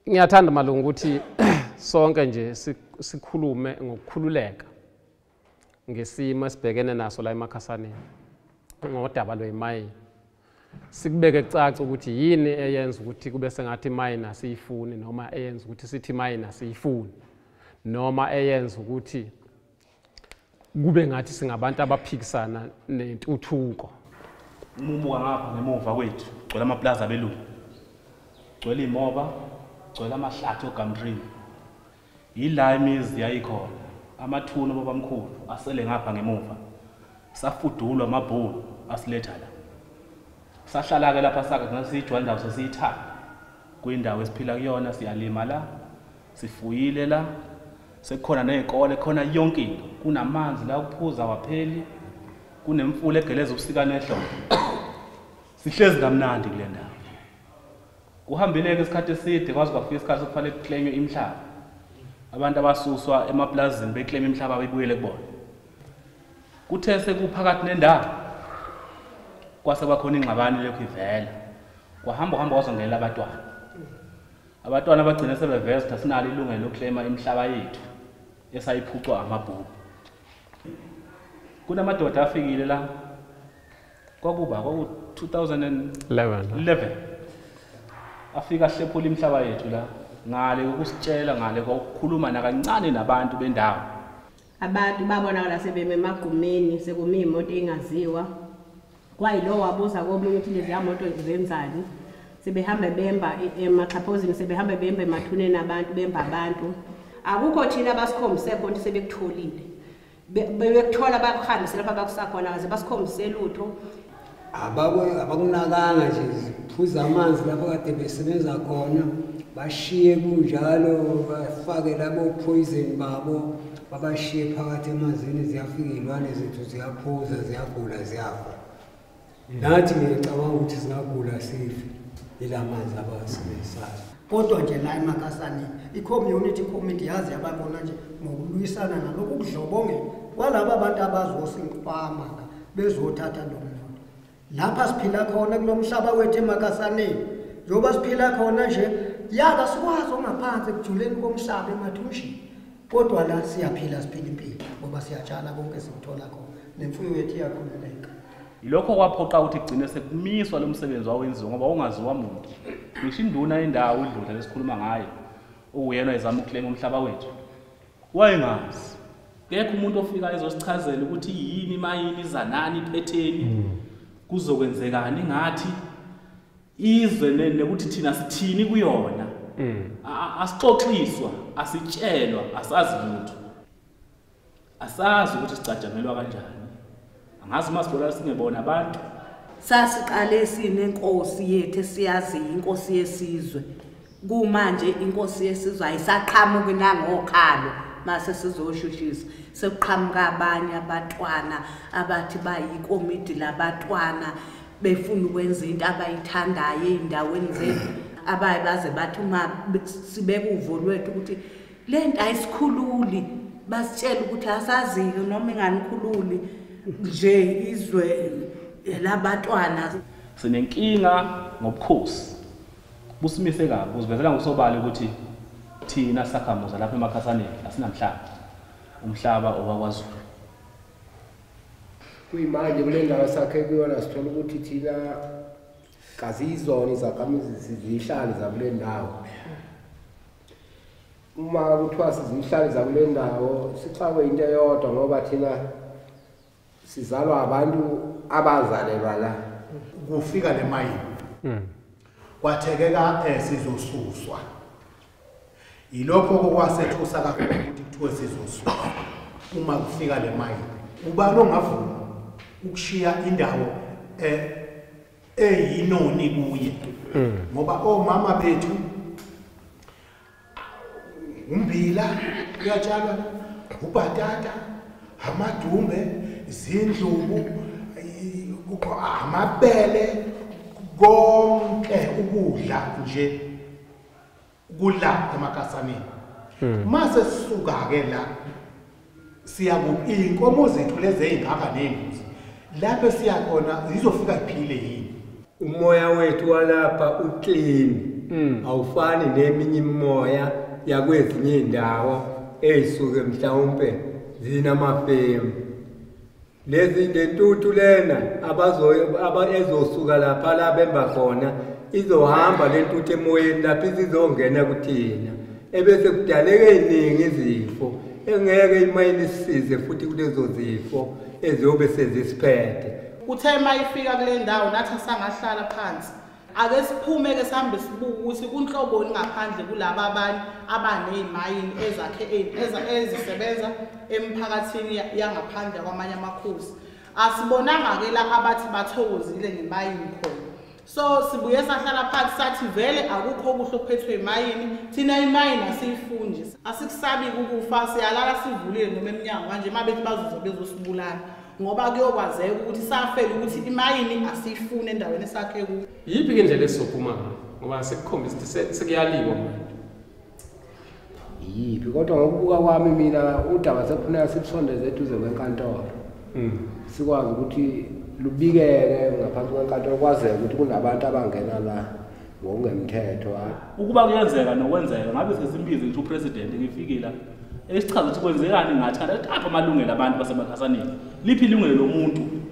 Ngiyathanda malungu ukuthi sonke nje sikhulume ngokukhululeka ngesimo esibhekene naso la eMakhasaneni ngodaba lwemayini. Sikubeke kucaca ukuthi yini eyenza ukuthi kube sengathi imayini asiyifuni noma eyenza ukuthi sithi imayini asiyifuni noma eyenza ukuthi kube ngathi singabantu abaphikisana nentuthuko. Umubuka ngapha ngemuva kwethu gcwele amaplaza abelungu, gcwele imoba, gcwele amahlathi oGumtree. Yila imizi yayikhona, amathuno babamkhulu asele ngapha ngemuva. Safudulwa amabhulu asiletha la. Sahlala ke lapha saka ngasijwa indawo sesiyithatha. Kwindawo esiphila kuyona siyalima la, sifuyile la. Sekukhona nezikole, khona yonke into. Kunamanzi la ukuphuza wapheli. Kunemfula egeleza ubusika nehlobo. Sihlezi kamnandi kule ndawo. Kuhambeleke isikhathi eside kwaze kwafika isikhathi sokufanele kuclaimwe imhlaba. Abantu abasuswa emaplazini beclaim imhlaba bayibuyele kubona. Kuthe sekuphakathi nendawo kwase kwakhona ingxabano lokhu ivela. Kwahamba kwazongela abantwana. Abantwana bagcina sebeveza ukuthi asinalo ilungelo lokuclaima imhlaba yethu esayiphucwa amabhuku. Kunamadoda afikile la kwakuba 2011 afika hlephula imhlaba yethu la ngale ukusitshela ngale ukukhuluma nakancane nabantu bendawo. Abantu babonakala sebeme emagumeni sekumi imoto engaziwa. Kwayilo wabuza komunye ukuthi lezi moto zenzani. Sebehamba bemba emaxhaphozini, sebehamba bemba emathuneni abantu bemba abantu. Akukho thina basikhombise khona sebekutholile. Bebekuthola bakuhambise lapha bakusakhona kaze basikhombise lutho. Abakunakanga nje phuza amanzi lapho kade besebenza khona, bashiye kunjalo bafake labo poison babo, babashiye phakathi emanzini ziyafika ilwane zethu ziyaphuza ziyagula ziyafa. Nathi ngicabanga ukuthi singagula sife ilamanzi abawasebenzisayo. Kodwa nje la eMakhasaneni i-community committee yazi yababona nje ngokulwisana nalokhu kudlobongela kwalabo abantu abazosinqwama bezothatha lo mnotho. Lapha siphila khona kulomhlaba wethu eMakhasaneni. Njoba siphila khona nje yaka sikwazi ongaphansi kujuleni komhlaba emathunjini. Kodwa la siyaphila siphila impilo ngoba siyatshala konke sikuthola khona nemfuyo yethu iyakhululeka. Ilokho kwaphoqa ukuthi kugcine sekumiswa lo msebenzi wawenziwa ngoba ungaziwa umuntu. Ngisho induna yendawo idlula lesikhuluma ngayo uyena ezama ukuclaim umhlaba wethu. Wayengazi. Kekho umuntu ofika ezosichazela ukuthi yini imayini izanani iphetheni kuzokwenzekani ngathi izwe nekuthi thina sithini kuyona. Asixoxiswa, asitshelwa, asazi lutho. Asazi ukuthi sicajamelwa kanjani. Angazi masibona singebona abantu. Sasiqale sinenkosi yethu siyazi inkosi yesizwe. Kumanje inkosi yesizwe ayisaqhamuki nangokhalo mase sizoshushisa. Sekuqhamuka abanye abatwana abathi bayikomiti labatwana befuna ukwenza into abayithandayo eindaweni zethu. Abaye baze bathi uma sibeka uvo lwethu ukuthi lento ayisikhululi basitshela ukuthi asazi noma inganikhululi nje izwe labantwana. Sinenkinga ngobukhosi. Busimise kabi uzivezela ngosobala ukuthi thina sakhamuza lapha eMakhasaneni asinamhlaba. Umhlaba obakwaZulu. Kuyimanje kule ndawo sakhe kuyona sithola ukuthi thina kazizona izakhamuzi sizihlali zakule ndawo. Uma kuthiwa sizihlali zakule ndawo sixakwe into eyodwa ngoba thina sizalwa abantu abazalelwa la. Kufika le mayini kwathekeka sizosuswa. Yilokho okwasethusa kakhulu ukuthi kuthiwe sizosuswa. Uma kufika le mayini ubani ongavuma ukushiya indawo eyinoni kuye ngoba omama bethu umbila uyatshalwa, ubhatata, amadumbe, izindlubu, amabele, konke ukudla nje kudla eMakhasaneni. Mase sisuka ke la siya inkomo zethu lezi ezingaka nembuzi lapho siya khona izofika iphile yini. Umoya wethu walapha uclean awufani neminye imimoya yakwezinye indawo ezisuke mhlawumbe zinamafemu. Lezi lentuthu lena ezosuka lapha la bemba khona izohamba lentuthu emoyeni lapha izizongena kuthina ebese kudaleke iningi izifo engeke imayini sisize futhi kulezo zifo eziyobe sezisiphethe. Uthe mayifika kule ndawo nathi sangahlala phansi ake siphume ke sihambe sibuka ukuthi kunhloboni ngaphandle kulabo abanye abanezimayini ezisebenza emphakathini yangaphandle kwamanye amakhosi. Asibonanga ke la abathi bathokozile ngemayini khona. So sibuye sahlala phansi sathi vele akukho okuhle okuphethwe imayini, thina imayini asiyifuni nje. Asikusabi ukufa, siyalala sivulile noma eminyango manje mabethi bazoza bezosibulala. Ngoba kuyokwazeka ukuthi safela ukuthi imayini asiyifuni endaweni esakhe ku. Yiphi indlela esizophuma ngayo ngoba sekukhombisa ukuthi sekuyaliwa manje. Yiphi kodwa ngokubuka kwami mina udaba sekufuneka sibusondeze eduze kwenkantolo. Sikwazi ukuthi lubikeke ngaphansi kwenkantolo kwazeke ukuthi kunabantu abangena la ngokungemthetho. Ukuba kuyenzeka nokwenzeka ngabe sesimbize ngisho upresident ngifikile esichaza ukuthi kwenzekani ngathi apha amalungelo abantu basemakhasaneni. Liphi ilungelo lomuntu